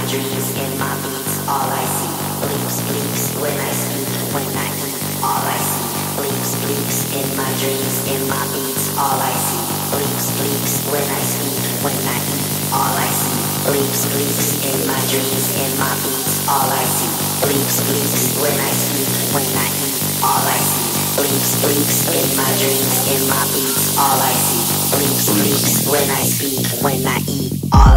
dreams, in my beats, all I see. Bleeps, bleeps, when I speak, when I eat, all I see. Bleeps, bleeps, in my dreams, in my beats, all I see. Bleeps, bleeps, when I speak, when I eat, all I see. Bleeps, bleeps, in my dreams, in my beats, all I see. Bleeps, bleeps, when I speak, when I eat, all I see. Bleeps, bleeps, in my dreams, in my beats, all I see. Bleeps, bleeps, when I speak, when I eat, all